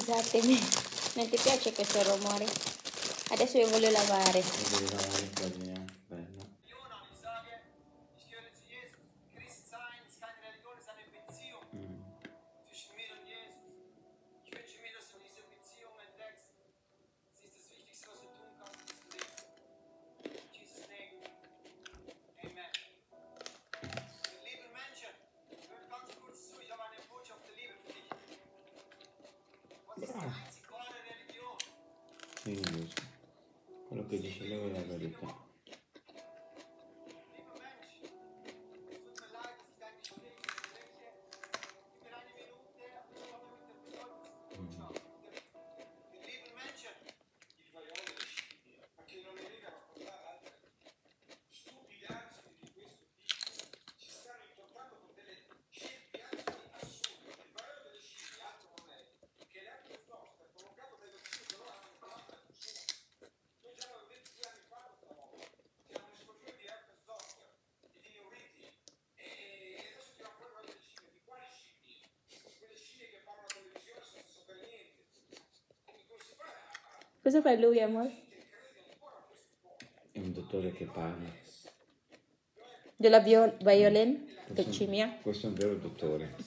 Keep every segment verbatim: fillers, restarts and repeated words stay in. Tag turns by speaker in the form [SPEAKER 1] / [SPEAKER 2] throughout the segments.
[SPEAKER 1] Scusatemi, non ti piace questo rumore? Adesso io voglio lavare.
[SPEAKER 2] Devi lavare quelli, eh? Bello. Mm. Bravo. Sì, giusto. Quello che dice lui è la verità.
[SPEAKER 1] Cosa fa lui, amore?
[SPEAKER 2] È un dottore che parla.
[SPEAKER 1] Della bio- violin?
[SPEAKER 2] Questo,
[SPEAKER 1] Alchimia?
[SPEAKER 2] questo è un vero dottore.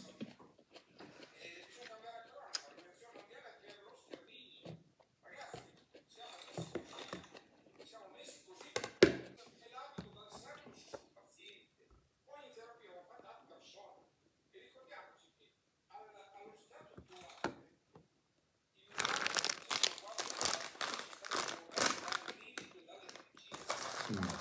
[SPEAKER 2] Mm.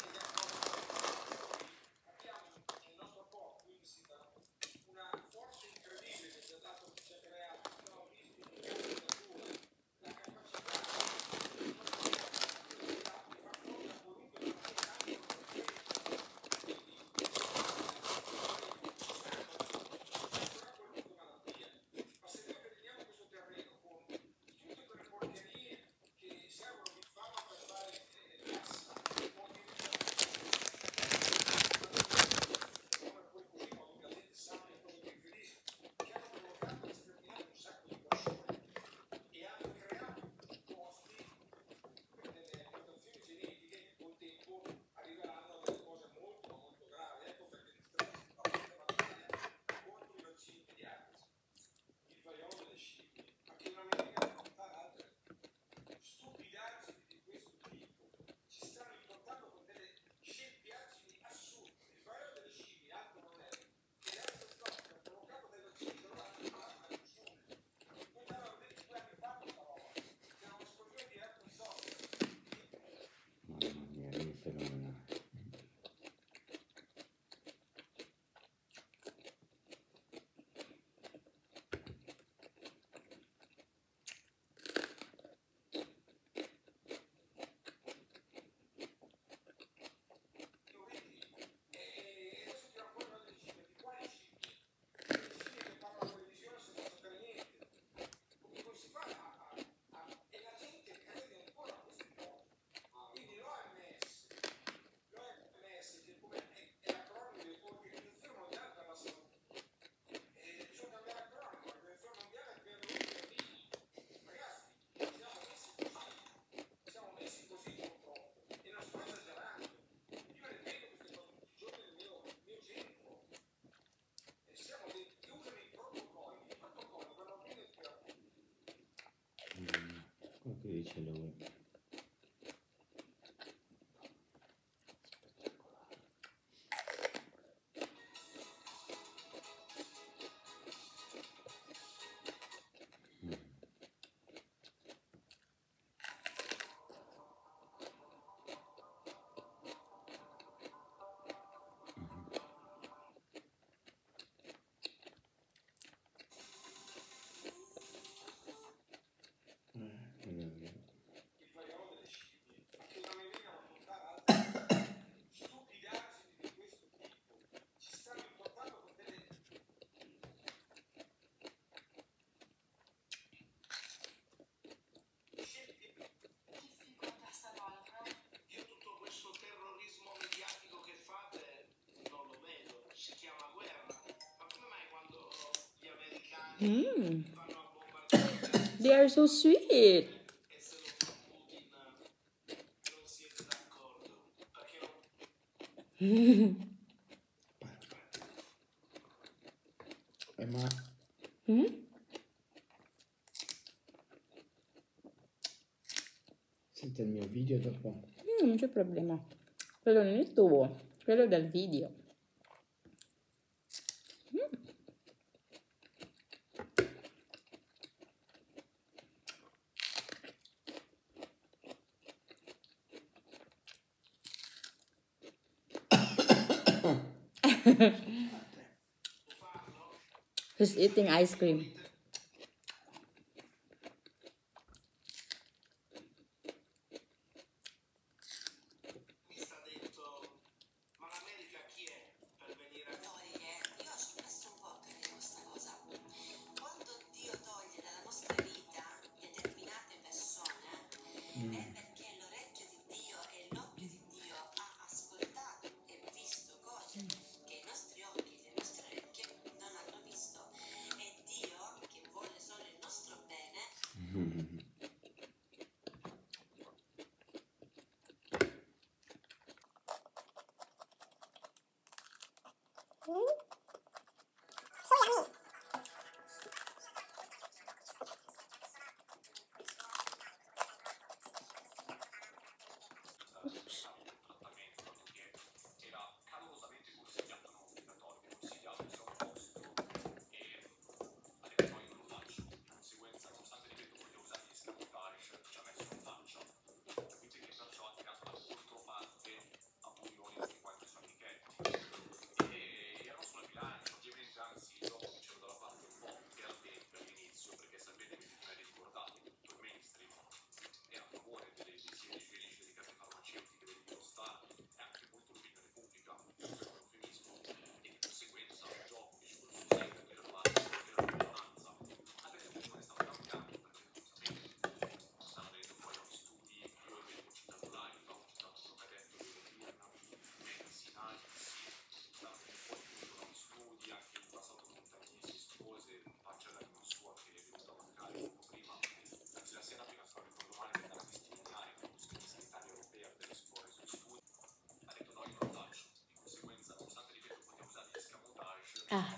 [SPEAKER 2] Quello che dice lui.
[SPEAKER 1] Mm. They are so sweet.
[SPEAKER 2] Eh, ma
[SPEAKER 1] Mm?
[SPEAKER 2] senti il mio video dopo.
[SPEAKER 1] Mm, non c'è problema. Quello non è tuo, quello è del video. He's eating ice cream. Ah.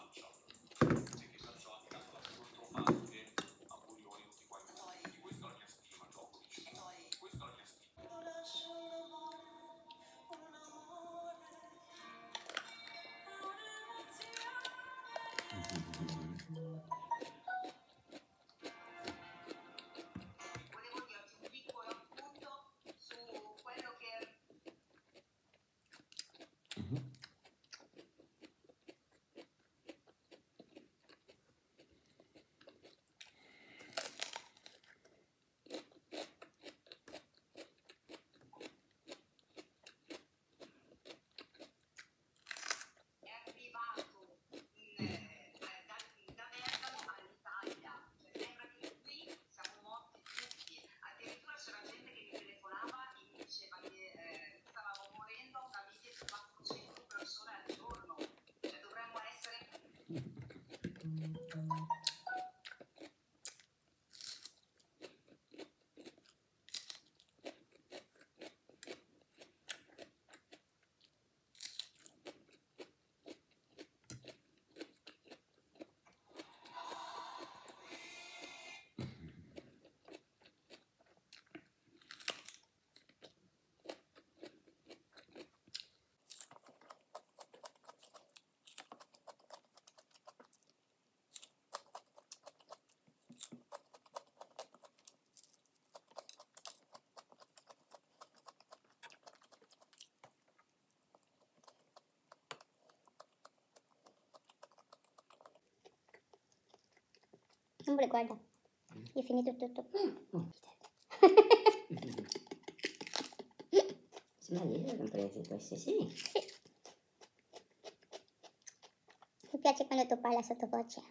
[SPEAKER 1] Amore, guarda, io ho finito tutto.
[SPEAKER 2] Mm. Ma io ho preso questi, sì.
[SPEAKER 1] Mi piace quando tu parla sottovoce.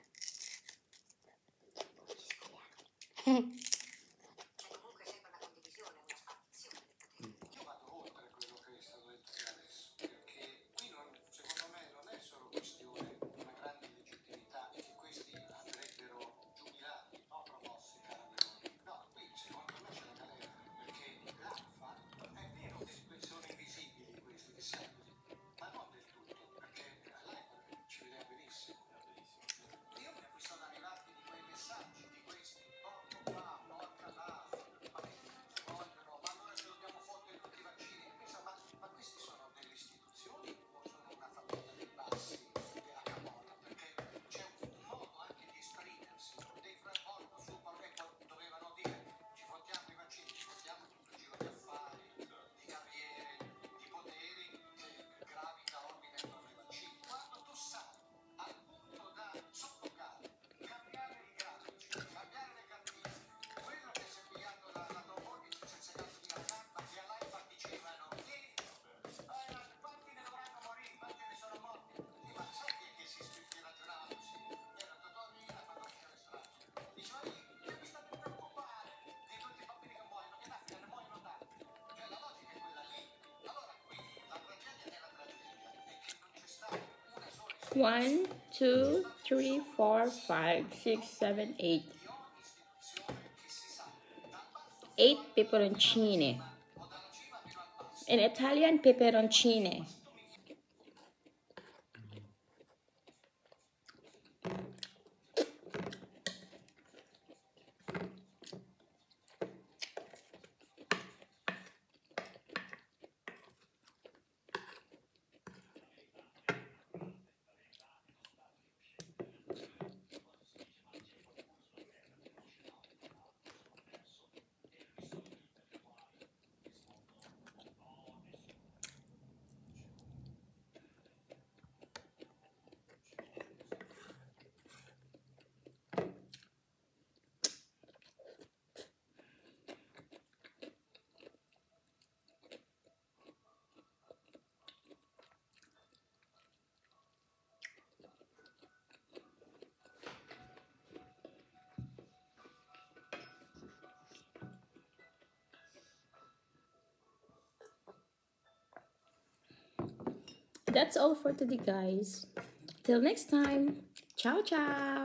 [SPEAKER 3] Comunque sempre una condivisione, una spartizione del potere. Io vado oltre quello che è stato detto fino adesso, perché qui non, secondo me non è solo questione di una grande legittimità e che questi andrebbero giubilati, no, promossi,
[SPEAKER 1] One, two, three, four, five, six, seven, eight. Eight peperoncini. In Italian, peperoncini. That's all for today, guys. Till next time. Ciao, ciao.